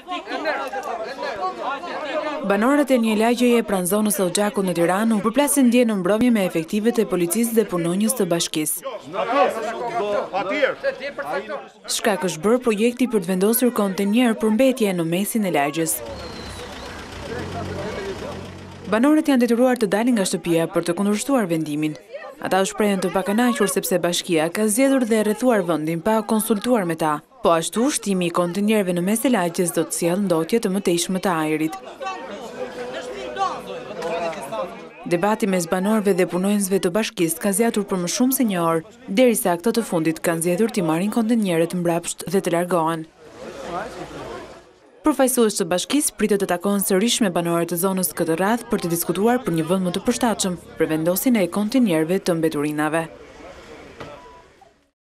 Banorët e një lagjeje pranë zonës së Gjakut në Tiranë u përplasin dje në mbrëmje me efektivet e policisë dhe punonjës të bashkisë. Shkak është bërë projekti për të vendosur kontenjer për mbetje në mesin e lagjes. Banorët janë detyruar të dalin nga shtëpia për të kundërshtuar vendimin. Ata u shprehen të pakënaqur sepse bashkia ka zgjedhur dhe rrethuar vendin pa konsultuar me ta. Po ashtu, shtimi i kontenjerëve në mes të lagjes do të sjellë ndotje të mëtejshme të ajrit. Debati mes banorëve dhe punonjësve të bashkisë ka zgjatur për më shumë se një orë, derisa këto të fundit kanë zgjedhur të marrin kontenjerët mbrapsht dhe të largohen. Përfaqësues të bashkisë pritet të takohen sërish me banorët të zonës këtë radhë për të diskutuar për një vend më të përshtatshëm për vendosjen e kontenjerëve të mbeturinave.